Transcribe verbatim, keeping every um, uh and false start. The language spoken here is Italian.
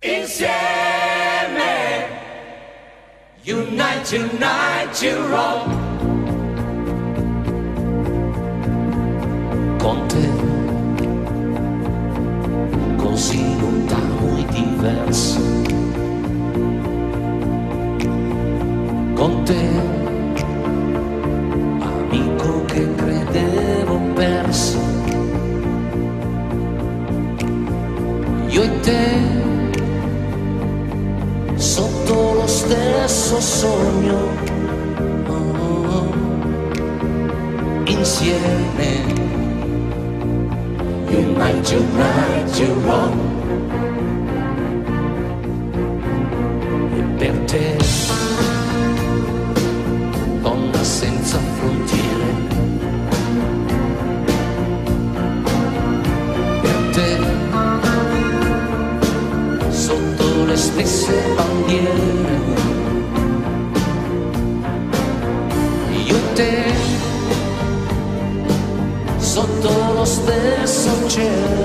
insieme, unite, unite, you roll. Con te, così lontano e diverso, con te, amico che credevo perso, io e te, sotto lo stesso sogno, oh, insieme. Unite, unite, you roll. E per te, donna senza frontiere, per te, sotto le stesse bandiere, io e te, sotto lo stesso cielo,